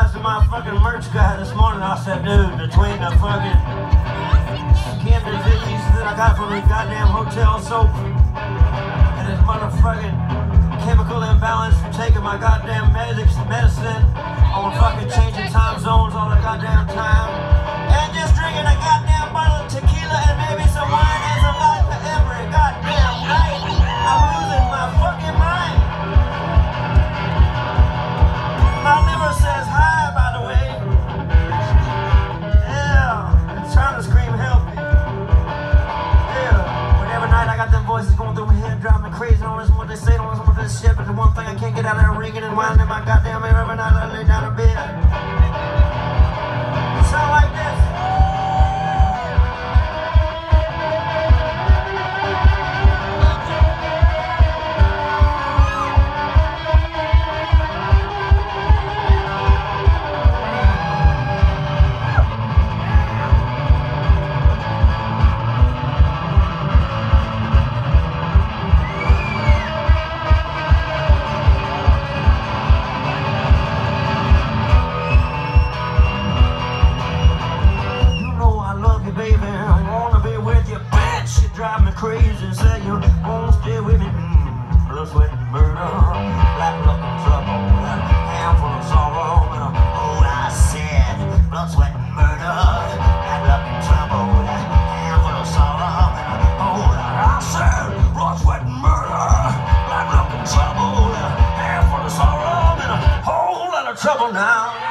realized that my fucking merch guy this morning, I said, dude, between the fucking skin disease that I got from the goddamn hotel soap and this motherfucking chemical imbalance from taking my goddamn medicine on fucking changing time zones all the goddamn time and just drinking a goddamn bottle of tequila and maybe some wine and some vodka every goddamn night, I'm losing my fucking mind. My liver says hi, by the way. Yeah, it's trying to scream help me. Yeah, but every night I got them voices going through my head, driving me crazy. Don't listen to what they say, don't listen to what they shit. But the one thing I can't get out of there ringing and whining in my goddamn ear every night I lay down in bed. It sound like this. Drive me crazy, say you won't stay with me. Blood, sweat, and murder, black luck and trouble, a handful of sorrow, and oh, I said, blood, sweat, and murder, black luck and trouble, a handful of sorrow, and oh, I said, blood, sweat, and murder, black luck and trouble, a handful of sorrow, and a whole lot of trouble now.